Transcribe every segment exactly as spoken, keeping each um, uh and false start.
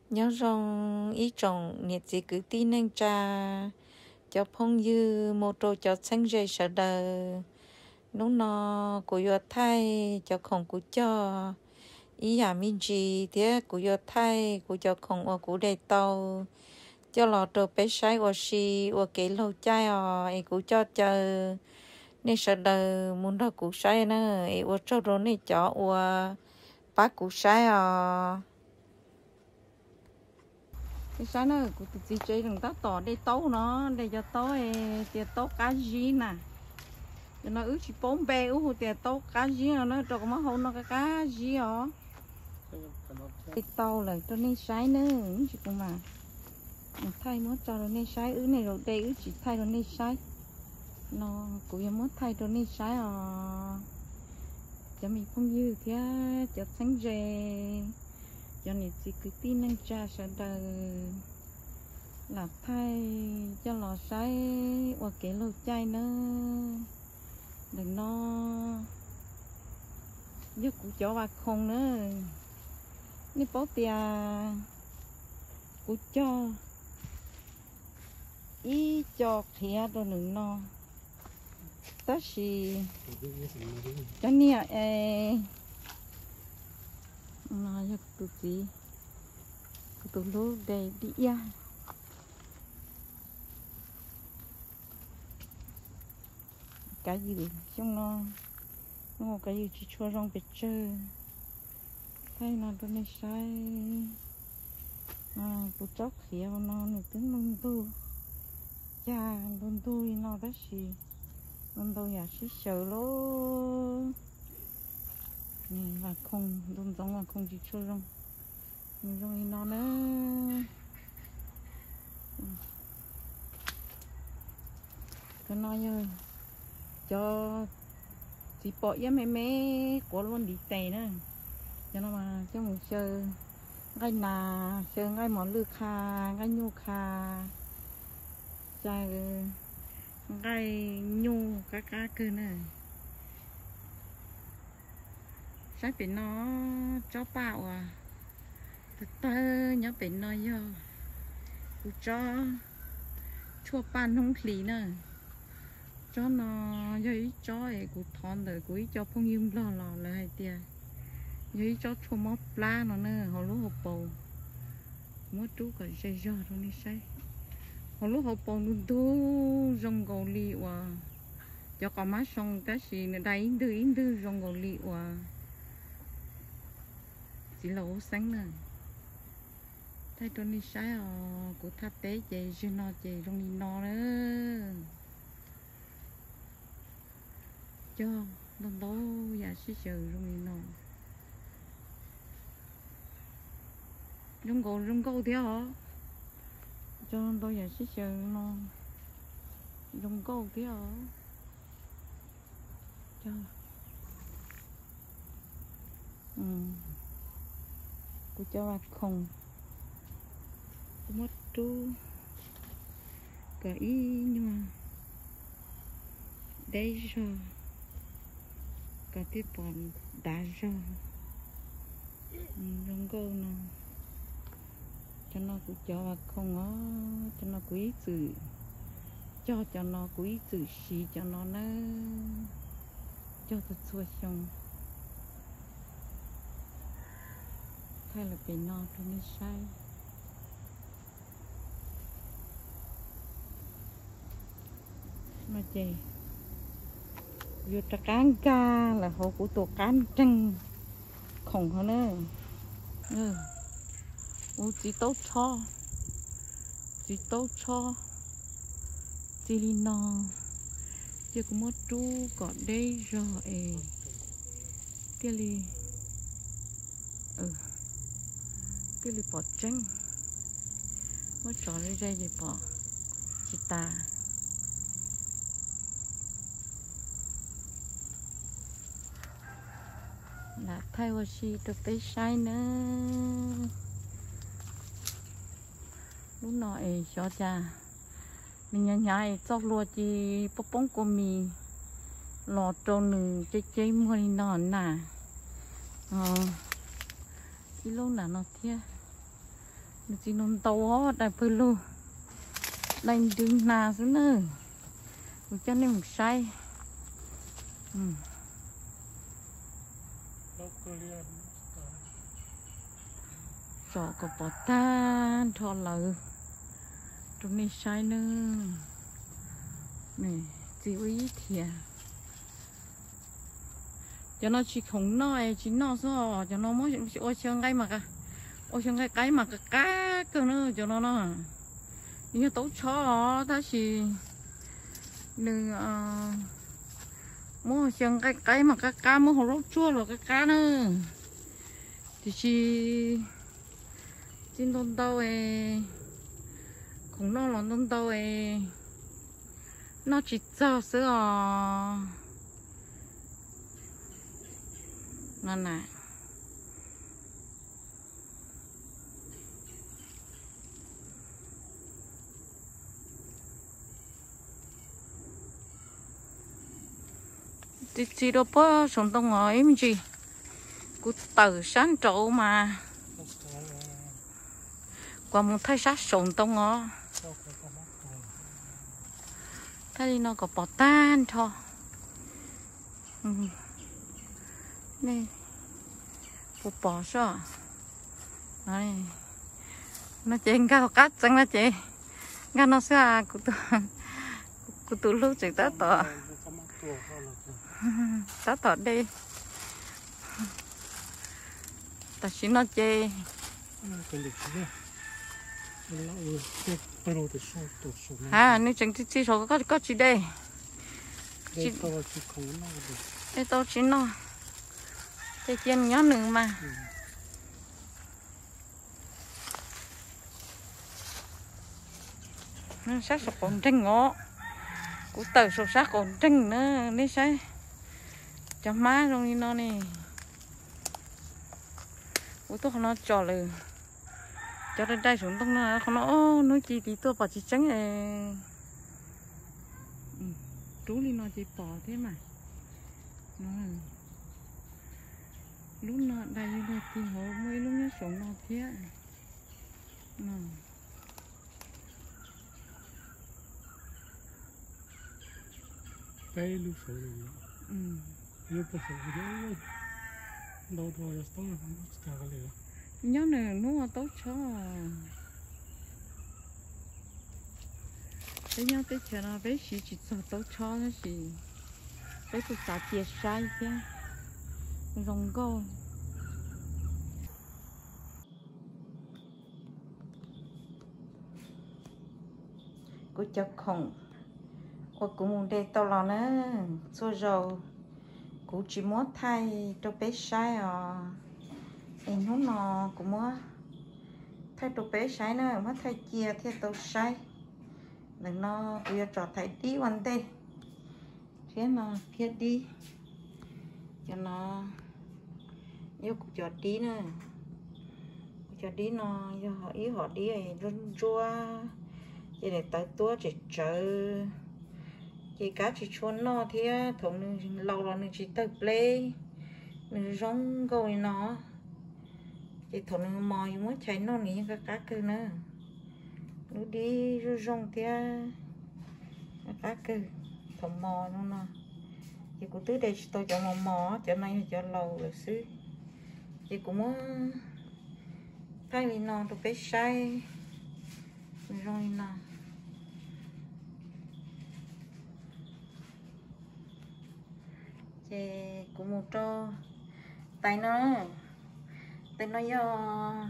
nhớ rằng ý chồng nhiệt gì cứ tin nên cha cho phong dư một trâu cho xanh dây sợ đời nó nó của yo thay cho không của cho ý nhà mình gì thế của yo thay của cho không ở của đây tàu cho lọ trâu bé sai ở xì ở cái lâu chai à ấy của cho chờ nên sợ đời muốn đó của sai nữa ấy ở trâu rồi này cho ở bác của sai à cái sáng nó của tụi chị chơi đừng tao tỏ đây tấu nó đây cho tối tiền tấu cá gì nè cho nó ướt chỉ bốn bè ướt tiền tấu cá gì nó cho có má hôn nó cái cá gì hả cái tàu là cho nên sái nữa chỉ cũng mà thay mất cho nó nên sái ướt này rồi đây ướt chỉ thay nó nên sái nó cũng muốn thay cho nên sái à cho mình không dư thế cho sáng về cho nên chỉ cứ tin anh cha sẽ đời là thay cho lò sấy hoặc cái lô chai nữa đừng nó giúp cụ cho bà không nữa nếu có tiền cụ cho ý cho khía đồ đừng nó đó là cho nên ê nó giúp tụi chị tụi lú đây đi ya cái gì trong nó nó cái gì chỉ cho rong bị chơi thấy nó tôi này sai à cụ chóc khía nó này tính luôn tu cha luôn tu nó đó gì luôn tu nhà sĩ sợ lố nè và không luôn giống là không chỉ cho rong rồi nó nữa cái nói như cho chị bỏ với mẹ mẹ của luôn đi tè nữa cho nó mà cho một sơ ngay nà sơ ngay món lư kha ngay nhu kha cha ngay nhu cá cá cơ nữa sai bị nó cho bạo à từ từ nhớ bị nó vô cứ cho chua pan không khí nữa cho nó giấy cho ấy của thon rồi của cho phong yếm lò lò là hay tiệt giấy cho chua móc lá nó nữa họ lúc hộp bầu mất chú cả dây giò thôi đi say họ lúc hộp bầu luôn tu rong gầu lì và cho cả má xong cái gì nữa đây in tư in tư rong gầu lì và chỉ là ố sáng nữa thấy tôi đi sai à của tháp tế chị chưa nó chị trong đi nó nữa cho nó đó giả sĩ chờ trong đi nó trong cổ trong cổ thế hả cho nó đó giả sĩ chờ nó trong cổ thế hả cho ừ của cho bà không mất tu cả ý nhưng mà đây rồi cả tiếp bọn đá rồi không câu nào cho nó cũng cho bà không á cho nó quý sự cho cho nó quý sự xí cho nó nó cho thật xua xong hay là bị no tôi mới sai mà chị vừa ta cán ca là hộ của tổ cán trăng khổng hơn nữa ừ ô chỉ tốt cho chỉ tốt cho chỉ đi no chỉ có một chú có đây rồi cái li ừ cái li bỏ trăng mất trò đây đây để bỏ chị ta là thay vào xì được tới sai nữa lúc nọ ấy cho cha mình nhà nhà cho lúa chỉ bông bông của mình lọt trâu nử chơi chơi mua đi nọ nè ờ cái lúc nào nó thiệt chỉ nôn tàu đại phơi luôn đánh đứng nà xuống nữa một chân này một say ừ. Chọ có bỏ tan thọ lợ trong này say nữa này chỉ ý thiệt cho nó chỉ không nói chỉ nó sao cho nó mới ôi chân cái mà cả ôi chân cái cái mà cả cá cơ nữa cho nó nó như tấu chó ta chỉ đừng mua chân cái cái mà cá cá mua hồ lô chua rồi cái cá nữa thì chỉ trên tôn tàu ấy không nó là tôn tàu ấy nó chỉ cho sữa nó nè chị chị đâu có sống tông ngồi em chị cứ từ sáng trộn mà qua một thay sát sống tông ngó thay nó có bỏ tan thôi ừ. Này bộ bỏ sao này nó trên cao cắt chẳng là chị ngăn nó sẽ của tôi của tôi lúc chị ta tỏ ta tỏ đi ta chỉ nó chê à nếu chẳng chỉ chỉ số có có chỉ đây chỉ đây tao chỉ nó cái chân nhớ nữa mà nó sắc sọc còn trăng ngõ của tờ sọc sắc còn trăng nữa lấy sai cho má rồi đi nó nè của tôi nó trò lừ cho đến đây xuống tông nó không nó nói chi thì tôi bảo chị tránh này chú đi nó chỉ bỏ thế mà nó lúc nó đây là tìm hồ mấy lúc nó sống nó thế nó đây lúc sống rồi ừ lúc có sống rồi đâu thôi sống là không có cái gì nhớ này nó tốt cho cái nhau tới chờ nó bé chỉ chỉ cho tốt cho nó gì bé tôi xả chia sai chứ rồng go cô chọc khổng cô cũng muốn đây tao lo nữa rồi rồi cô chỉ muốn thay cho bé sai à em không nó cũng muốn thay cho bé sai nữa mất thay chia theo tao sai đừng nó bây giờ thay điวันđây thế nó phía đi cho nó yêu cụ cho tí nữa cho tí nó cho họ ý họ đi này run rua chỉ để tới tua chỉ chờ chỉ cá chỉ chuồn nó thì thùng lâu rồi nó chỉ tới play nó rong rồi nó chỉ thùng mò như muốn chạy nó ní cái cá cơ nữa nó đi rong thì cá cơ thùng mò nó nó chị cũng tới đây tôi cho mò mò cho này cho lâu rồi xứ chị cũng muốn thay vì nó tôi phải sai rồi nè chị cũng một cho tay nó tay nó do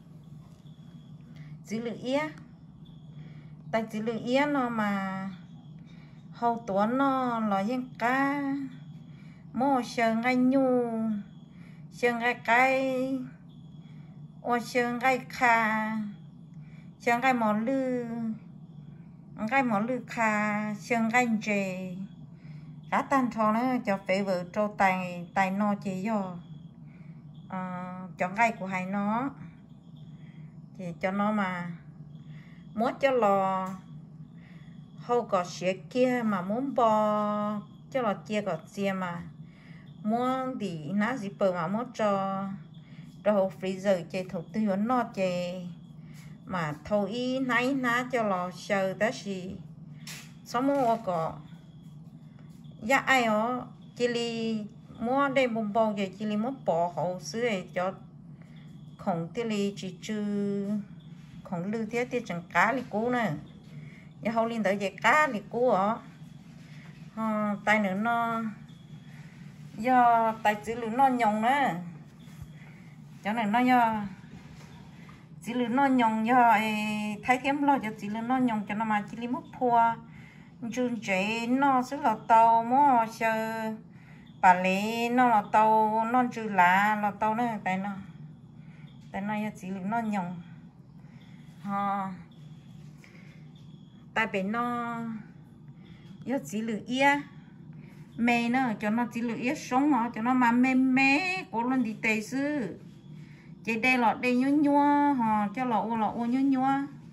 dữ liệu yết tay dữ liệu yết nó mà hậu tuấn nó là những cá mô sơn ngay nhu sơn ngay cái ô sơn ngay kha sơn ngay mỏ lư ngay mỏ lư kha sơn ngay dề cá tan thò nó cho phải vợ trâu tay tay nó chỉ do uh, cho ngay của hai nó thì cho nó mà muốn cho lò hậu có xe kia mà muốn bò cho lò chia có chia mà muốn thì nó gì bờ mà muốn cho cho hậu freezer chơi thủ tư nó chơi mà thôi ý nãy ná cho lò sờ đó gì sống mua có giá ai ó chỉ li mua đây bông bông vậy chỉ li mua bỏ hậu xứ cho không tiêu li chỉ trừ không lưu thế thì chẳng cá li cũ nữa giờ hậu linh tới về cá li cũ ó à, tay nữa nó do tay chữ lưỡi nó nhông nữa cho nên nó do chỉ lưỡi nó nhông do thấy kém lo cho chỉ lưỡi nó nhông cho nó mà chỉ li mất phua chun chế nó sẽ là tàu mua sơ bà lý nó là tàu nó chữ lá là tàu nữa tại nó tại nó chỉ lưỡi nó nhông ha tại bên nó do chỉ lưỡi ia mẹ nó cho nó chỉ lưỡi ia sống nó cho nó mà mẹ mẹ cố lên đi tây sư chị đây là đây nhua nhua ha cho là ô là ô nhua nhua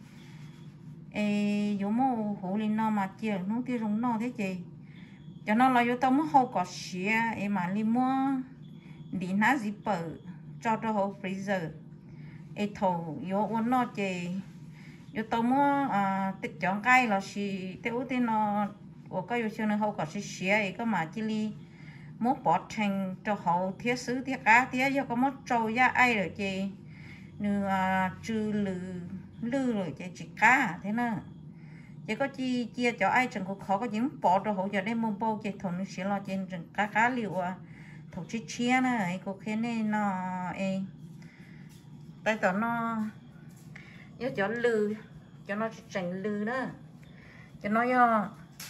ê dù mô hổ lên nó mà kia nó kia rung nó thế chị cho nó là dù tao muốn hậu có xía ê mà li mua đi ná gì bờ cho cho hậu freezer ê thầu dù ô nó chị dù tao muốn à tích chọn cái là xì tiêu thì nó ở cái dù xưa nó hậu có xí xía ê có mà chỉ li muốn bỏ thành cho hậu thiết sứ thiết cá thiết cho có mất trâu ra ai rồi chị nữa trừ lừ lư rồi chị chỉ cá thế nào chỉ có chi chia cho ai chẳng có khó có gì bỏ cho hậu giờ đây mua bao chị thằng nó sẽ lo trên rừng cá cá liệu à thằng chi chia này có khi này nó ê tay tao nó nhớ cho lư cho nó chỉnh lư đó cho nó do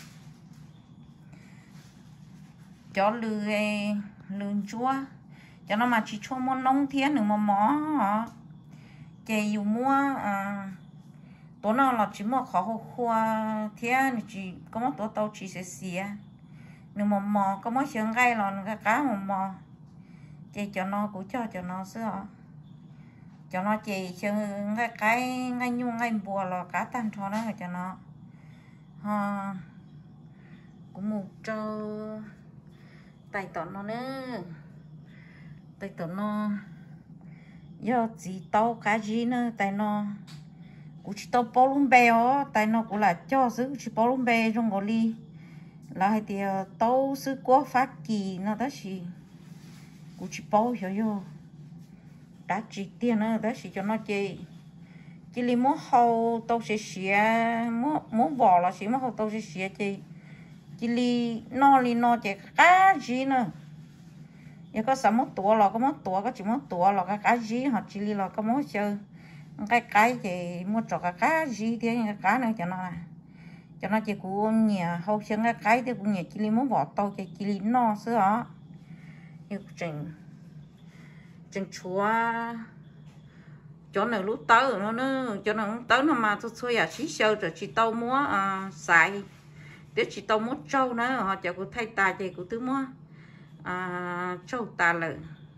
cho lư lư chúa cho nó mà chỉ cho món nông thiên nữa mà mó chị dùng mua à tối nào là chỉ mua khó hoa thiên chỉ có một tối tàu chỉ sẽ xìa nữa mà mò có một xương gai là cái cá mà mò chị cho nó cũng cho cho nó sữa cho nó chị xương cái cái ngay nhung ngay bùa là cá tan cho nó cho nó ha cũng một trâu tay tỏ nó nữa tay tỏ nó do chỉ tao cá gì nữa tay nó cũng chỉ tao bao lông bè ó tay nó cũng là cho giữ chỉ bao lông bè trong gọi đi là hay thì tao giữ quá phát kỳ nó đó chỉ cũng chỉ bao cho vô đã chỉ tiền nữa đó chỉ cho nó chơi chỉ li muốn hậu tao sẽ xỉa muốn muốn bỏ là chỉ muốn hậu tao sẽ xỉa chơi chỉ li no li no chơi cá gì nữa giờ có sắm một tuổi là có một tuổi có chỉ một tuổi là cái cá gì hoặc chỉ li là có một chơi cái cái gì mua cho cái cá gì thế cái cá này cho nó là cho nó chỉ cũng nhà hậu chân cái cái thì cũng nhà chỉ li muốn bỏ tàu chỉ chỉ li no xưa đó yêu trình trình chúa cho nó lúc tới nó nữa cho nó tới nó mà tôi xui à xí sâu rồi chỉ tàu múa à, xài để chỉ tàu múa trâu nữa họ cho cô thay tài thì cô thứ múa à, trâu ta lợn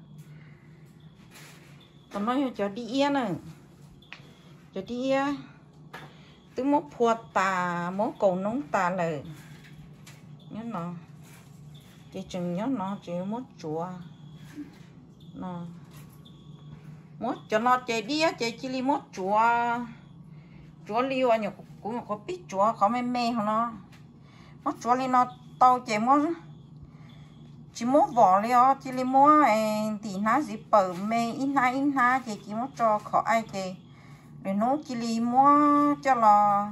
còn nói cho đi yên nữa cho đi yên từ múa phua tà múa cầu nóng ta lợn nhớ nó chỉ chừng nhớ nó chỉ múa chùa nó múa cho nó chạy đi á chạy chỉ li múa chùa chùa liu anh cũng cũng có biết chùa có mê mê không nó múa chùa li nó tao chạy múa chỉ múa vỏ liu chỉ li múa thì nó gì bờ mê in na in na thì chỉ múa cho khó ai thì để nó chỉ li múa cho là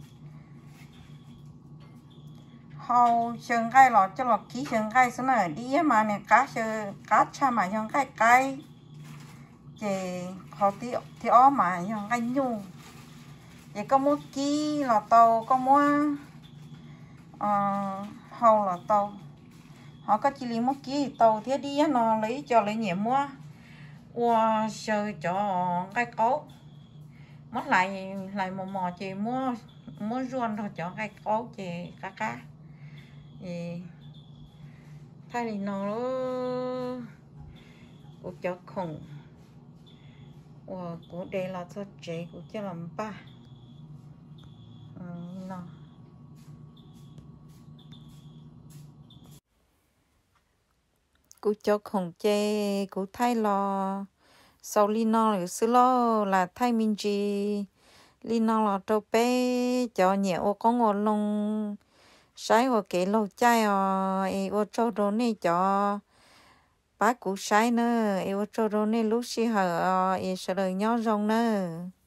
hầu chân gai lọ cho lọ ký chân gai số này đi mà này cá chơi cá cha mà chân gai cái chị họ tí thì ó mà chân gai nhu vậy có mua ký lọ tàu có mua uh, hầu là tàu họ có chỉ li mua ký tàu thế đi nó lấy cho lấy nhẹ mua qua chơi cho gai cấu mất lại lại một mò chị mua mua ruộng rồi cho gai cấu chị cá cá thì thay thì nó của cho khủng của của đây là cho trẻ của cho làm ba ừ, nó của cho khủng chê của thay lo sau li nó rồi xứ lo là thay mình chỉ li nó là trâu bé cho nhiều có ngồi lông sai ở cái lô chai ở ở trâu đồ này cho bác cũng sai nữa ở trâu đồ này lúc xí hở ở sợ đời nhỏ rong nữa